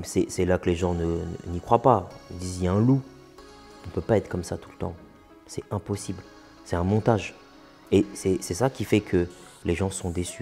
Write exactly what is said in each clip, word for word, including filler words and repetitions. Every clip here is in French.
c'est là que les gens n'y croient pas. Ils disent, il y a un loup. On ne peut pas être comme ça tout le temps. C'est impossible. C'est un montage. Et c'est ça qui fait que les gens sont déçus.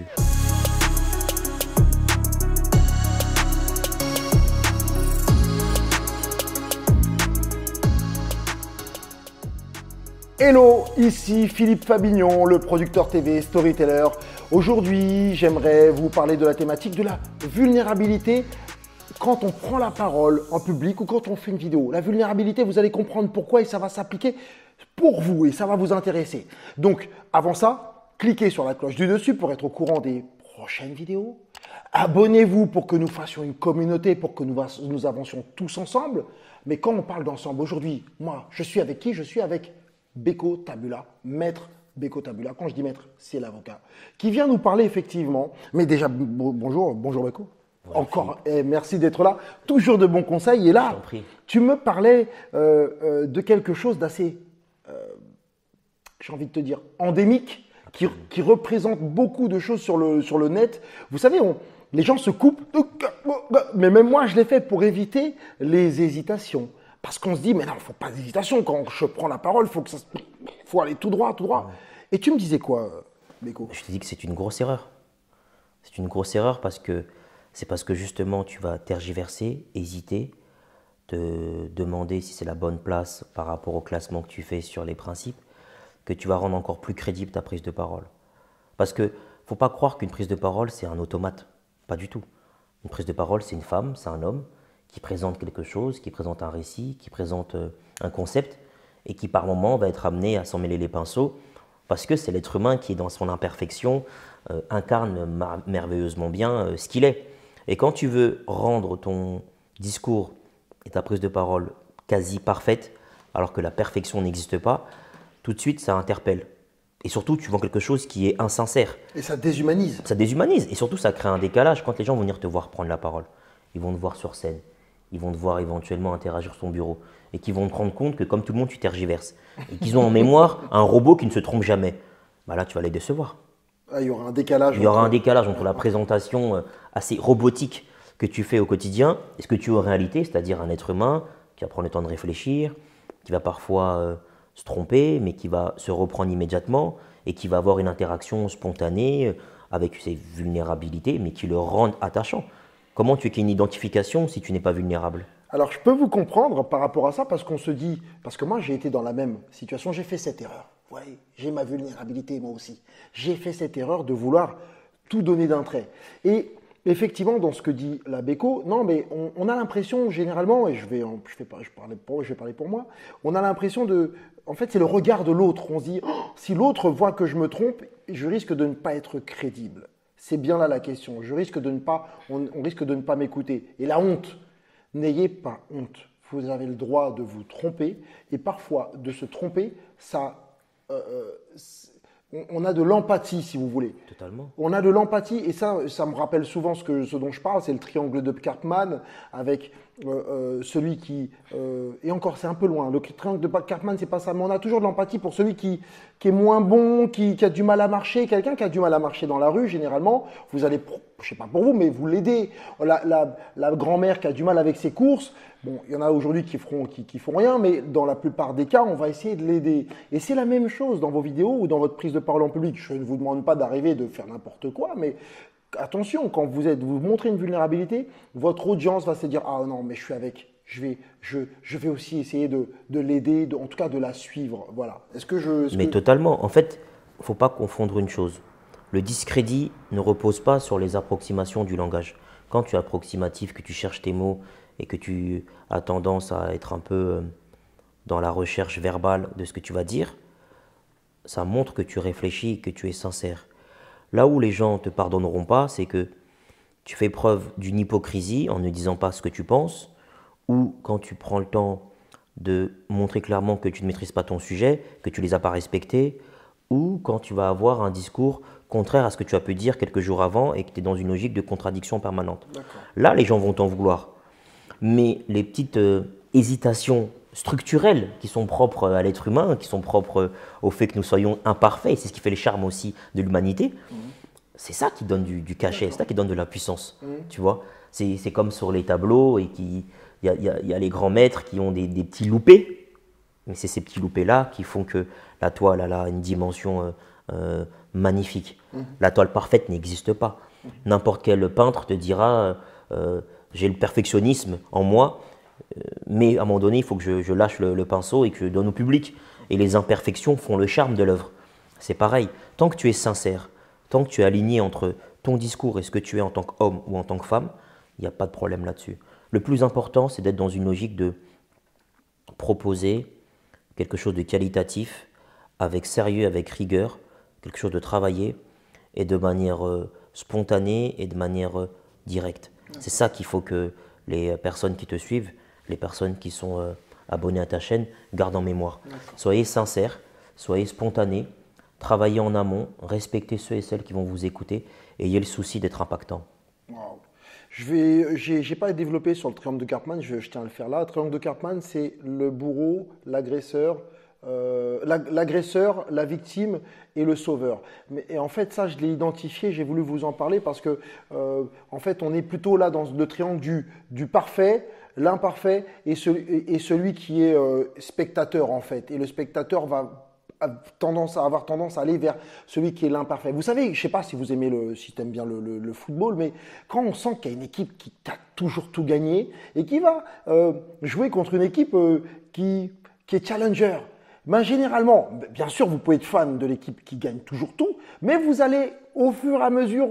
Hello, ici Philippe Fabignon, le producteur T V Storyteller. Aujourd'hui, j'aimerais vous parler de la thématique de la vulnérabilité quand on prend la parole en public ou quand on fait une vidéo. La vulnérabilité, vous allez comprendre pourquoi et ça va s'appliquer pour vous et ça va vous intéresser. Donc, avant ça, cliquez sur la cloche du dessus pour être au courant des prochaines vidéos. Abonnez-vous pour que nous fassions une communauté, pour que nous, nous avancions tous ensemble. Mais quand on parle d'ensemble, aujourd'hui, moi, je suis avec qui? Je suis avec Beko Tabula, maître Beko Tabula. Quand je dis maître, c'est l'avocat qui vient nous parler effectivement. Mais déjà, bonjour, bonjour Beko. Ouais, Encore, eh, merci d'être là. Toujours de bons conseils. Et là, tu me parlais euh, euh, de quelque chose d'assez, euh, j'ai envie de te dire, endémique, qui, qui représente beaucoup de choses sur le, sur le net. Vous savez, on, les gens se coupent, mais même moi, je l'ai fait pour éviter les hésitations. Parce qu'on se dit, mais non, il ne faut pas d'hésitation. Quand je prends la parole, il faut, faut aller tout droit, tout droit. Ouais. Et tu me disais quoi, Beko? Je te dis que c'est une grosse erreur. C'est une grosse erreur parce que c'est parce que justement, tu vas tergiverser, hésiter, te demander si c'est la bonne place par rapport au classement que tu fais sur les principes, que tu vas rendre encore plus crédible ta prise de parole. Parce qu'il ne faut pas croire qu'une prise de parole, c'est un automate. Pas du tout. Une prise de parole, c'est une femme, c'est un homme qui présente quelque chose, qui présente un récit, qui présente un concept et qui par moment va être amené à s'en mêler les pinceaux parce que c'est l'être humain qui, dans son imperfection, euh, incarne merveilleusement bien euh, ce qu'il est. Et quand tu veux rendre ton discours et ta prise de parole quasi parfaite, alors que la perfection n'existe pas, tout de suite ça interpelle. Et surtout, tu vends quelque chose qui est insincère. Et ça déshumanise. Ça déshumanise. Et surtout, ça crée un décalage quand les gens vont venir te voir prendre la parole. Ils vont te voir sur scène. Ils vont te voir éventuellement interagir sur ton bureau et qui vont te rendre compte que comme tout le monde, tu tergiverses. Et qu'ils ont en mémoire un robot qui ne se trompe jamais. Bah là, tu vas les décevoir. Ah, il y aura un décalage. Il y aura entre... un décalage entre la présentation assez robotique que tu fais au quotidien et ce que tu es en réalité, c'est-à-dire un être humain qui va prendre le temps de réfléchir, qui va parfois euh, se tromper, mais qui va se reprendre immédiatement et qui va avoir une interaction spontanée euh, avec ses vulnérabilités, mais qui le rendent attachant. Comment tu es une identification si tu n'es pas vulnérable? Alors, je peux vous comprendre par rapport à ça parce qu'on se dit, parce que moi, j'ai été dans la même situation, j'ai fait cette erreur. Ouais, j'ai ma vulnérabilité, moi aussi. J'ai fait cette erreur de vouloir tout donner d'un trait. Et effectivement, dans ce que dit la Beko, non, mais on, on a l'impression, généralement, et je vais, je vais, je parler pour, je vais parler pour moi, on a l'impression de, en fait, c'est le regard de l'autre. On se dit, oh, si l'autre voit que je me trompe, je risque de ne pas être crédible. C'est bien là la question. Je risque de ne pas, on, on risque de ne pas m'écouter. Et la honte, n'ayez pas honte. Vous avez le droit de vous tromper. Et parfois, de se tromper, ça, euh, on, on a de l'empathie, si vous voulez. Totalement. On a de l'empathie. Et ça, ça me rappelle souvent ce, que, ce dont je parle. C'est le triangle de Karpman avec euh, euh, celui qui… Euh, et encore, c'est un peu loin. Le triangle de Karpman, c'est pas ça. Mais on a toujours de l'empathie pour celui qui, qui est moins bon, qui, qui a du mal à marcher. Quelqu'un qui a du mal à marcher dans la rue, généralement, vous allez, je sais pas pour vous, mais vous l'aidez. La, la, la grand-mère qui a du mal avec ses courses, bon, il y en a aujourd'hui qui feront, qui, qui font rien, mais dans la plupart des cas, on va essayer de l'aider. Et c'est la même chose dans vos vidéos ou dans votre prise de parole en public. Je ne vous demande pas d'arriver de faire n'importe quoi, mais attention, quand vous êtes, vous montrez une vulnérabilité, votre audience va se dire « Ah non, mais je suis avec, je vais, je, je vais aussi essayer de, de l'aider, en tout cas de la suivre. » Voilà. Est-ce que je… Est-ce mais que... totalement. En fait, il ne faut pas confondre une chose. Le discrédit ne repose pas sur les approximations du langage. Quand tu es approximatif, que tu cherches tes mots et que tu as tendance à être un peu dans la recherche verbale de ce que tu vas dire, ça montre que tu réfléchis, que tu es sincère. Là où les gens ne te pardonneront pas, c'est que tu fais preuve d'une hypocrisie en ne disant pas ce que tu penses, ou quand tu prends le temps de montrer clairement que tu ne maîtrises pas ton sujet, que tu ne les as pas respectés, ou quand tu vas avoir un discours contraire à ce que tu as pu dire quelques jours avant et que tu es dans une logique de contradiction permanente. Là, les gens vont t'en vouloir. Mais les petites euh, hésitations structurelles qui sont propres à l'être humain, qui sont propres au fait que nous soyons imparfaits, c'est ce qui fait le charme aussi de l'humanité, mmh. c'est ça qui donne du, du cachet, c'est ça qui donne de la puissance, mmh. tu vois. C'est comme sur les tableaux, et qui, il y a, y a- y a les grands maîtres qui ont des, des petits loupés, mais c'est ces petits loupés-là qui font que la toile elle a une dimension euh, euh, magnifique. La toile parfaite n'existe pas. N'importe quel peintre te dira euh, j'ai le perfectionnisme en moi, euh, mais à un moment donné, il faut que je, je lâche le, le pinceau et que je donne au public. Et les imperfections font le charme de l'œuvre. C'est pareil. Tant que tu es sincère, tant que tu es aligné entre ton discours et ce que tu es en tant qu'homme ou en tant que femme, il n'y a pas de problème là-dessus. Le plus important, c'est d'être dans une logique de proposer quelque chose de qualitatif, avec sérieux, avec rigueur, quelque chose de travaillé et de manière euh, spontanée et de manière euh, directe. C'est ça qu'il faut que les personnes qui te suivent, les personnes qui sont euh, abonnées à ta chaîne, gardent en mémoire. Soyez sincères, soyez spontanés, travaillez en amont, respectez ceux et celles qui vont vous écouter et ayez le souci d'être impactant. Wow. Je vais, j'ai, j'ai pas développé sur le triangle de Karpman, je, je tiens à le faire là. Le triangle de Karpman, c'est le bourreau, l'agresseur, euh, l'ag- l'agresseur, la victime et le sauveur. Mais, et en fait, ça, je l'ai identifié, j'ai voulu vous en parler parce que, euh, en fait, on est plutôt là dans le triangle du, du parfait, l'imparfait et, ce- et- et celui qui est euh, spectateur, en fait. Et le spectateur va a tendance à avoir tendance à aller vers celui qui est l'imparfait. Vous savez, je ne sais pas si vous aimez le, si tu aimes bien le, le- le football, mais quand on sent qu'il y a une équipe qui a toujours tout gagné et qui va euh, jouer contre une équipe euh, qui, qui est challenger, ben généralement, bien sûr, vous pouvez être fan de l'équipe qui gagne toujours tout, mais vous allez au fur et à mesure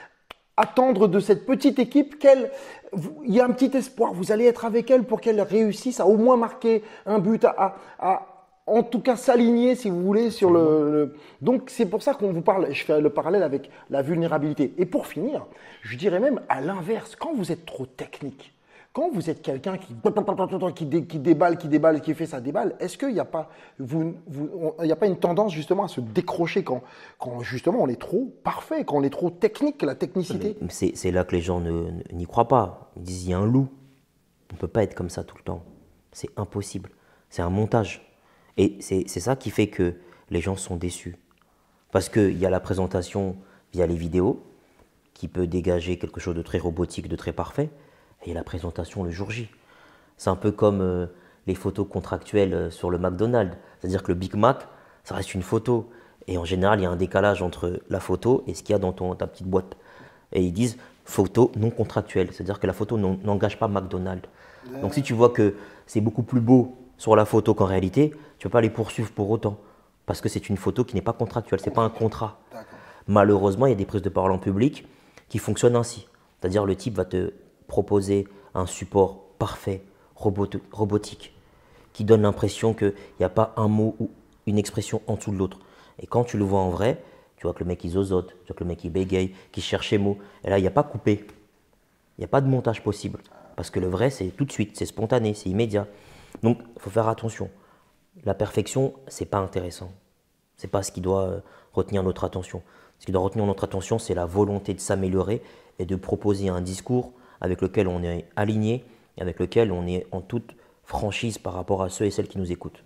attendre de cette petite équipe qu'elle, vous- il y a un petit espoir, vous allez être avec elle pour qu'elle réussisse à au moins marquer un but, à, à- à en tout cas s'aligner, si vous voulez, sur le, le- Donc c'est pour ça qu'on vous parle, je fais le parallèle avec la vulnérabilité. Et pour finir, je dirais même à l'inverse, quand vous êtes trop technique, quand vous êtes quelqu'un qui, qui, dé- qui déballe, qui déballe, qui fait sa déballe, est-ce qu'il n'y a pas, vous, vous- on- il n'y a pas une tendance justement à se décrocher quand, quand justement on est trop parfait, quand on est trop technique, la technicité? Mais C'est c'est là que les gens ne- ne- n'y croient pas. Ils disent il y a un loup. On ne peut pas être comme ça tout le temps. C'est impossible. C'est un montage. Et c'est c'est ça qui fait que les gens sont déçus. Parce qu'il y a la présentation via les vidéos, qui peut dégager quelque chose de très robotique, de très parfait, et il y a la présentation le jour J. C'est un peu comme euh, les photos contractuelles euh, sur le McDonald's. C'est-à-dire que le Big Mac, ça reste une photo. Et en général, il y a un décalage entre la photo et ce qu'il y a dans ton, ta petite boîte. Et ils disent photo non contractuelle. C'est-à-dire que la photo n'en- n'engage pas McDonald's. Donc si tu vois que c'est beaucoup plus beau sur la photo qu'en réalité, tu ne peux pas les poursuivre pour autant. Parce que c'est une photo qui n'est pas contractuelle, ce n'est pas un contrat. Malheureusement, il y a des prises de parole en public qui fonctionnent ainsi. C'est-à-dire le type va te proposer un support parfait, robot- robotique, qui donne l'impression qu'il n'y a pas un mot ou une expression en dessous de l'autre. Et quand tu le vois en vrai, tu vois que le mec il zozote, tu vois que le mec il bégaye, qu'il cherche ses mots. Et là, il n'y a pas coupé. Il n'y a pas de montage possible. Parce que le vrai, c'est tout de suite, c'est spontané, c'est immédiat. Donc, il faut faire attention. La perfection, c'est pas intéressant. C'est pas ce qui doit euh, retenir notre attention. Ce qui doit retenir notre attention, c'est la volonté de s'améliorer et de proposer un discours avec lequel on est aligné et avec lequel on est en toute franchise par rapport à ceux et celles qui nous écoutent.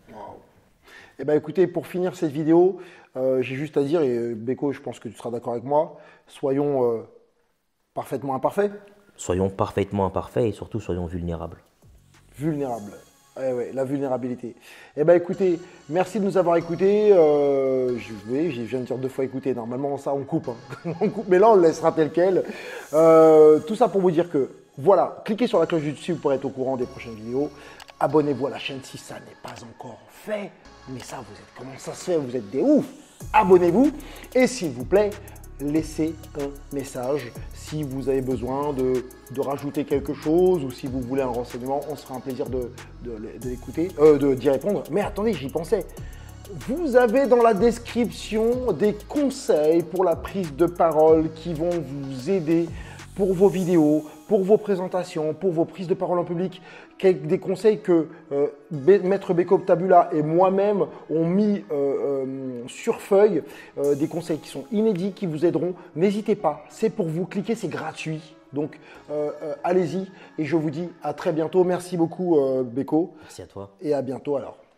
Eh ben, écoutez, pour finir cette vidéo, euh, j'ai juste à dire, et euh, Beko, je pense que tu seras d'accord avec moi, soyons euh, parfaitement imparfaits, Soyons parfaitement imparfaits et surtout soyons vulnérables. vulnérables. Eh ouais, la vulnérabilité. Eh ben, écoutez, merci de nous avoir écoutés. Euh, je, oui, je viens de dire deux fois écouter. Normalement, ça, on coupe, hein. On coupe, mais là, on le laissera tel quel. Euh, tout ça pour vous dire que, voilà, cliquez sur la cloche du dessus pour être au courant des prochaines vidéos. Abonnez-vous à la chaîne si ça n'est pas encore fait. Mais ça, vous êtes, comment ça se fait? Vous êtes des oufs. Abonnez-vous. Et s'il vous plaît, laissez un message si vous avez besoin de, de rajouter quelque chose ou si vous voulez un renseignement. On se fera un plaisir de, de, de l'écouter, euh, de, d'y répondre. Mais attendez, j'y pensais. Vous avez dans la description des conseils pour la prise de parole qui vont vous aider pour vos vidéos, pour vos présentations, pour vos prises de parole en public. Quelques- Des conseils que euh, Be- Maître Beko Tabula et moi-même ont mis euh, euh, sur feuille. Euh, des conseils qui sont inédits, qui vous aideront. N'hésitez pas, c'est pour vous. Cliquez, c'est gratuit. Donc, euh, euh, allez-y. Et je vous dis à très bientôt. Merci beaucoup, euh, Beko. Merci à toi. Et à bientôt alors.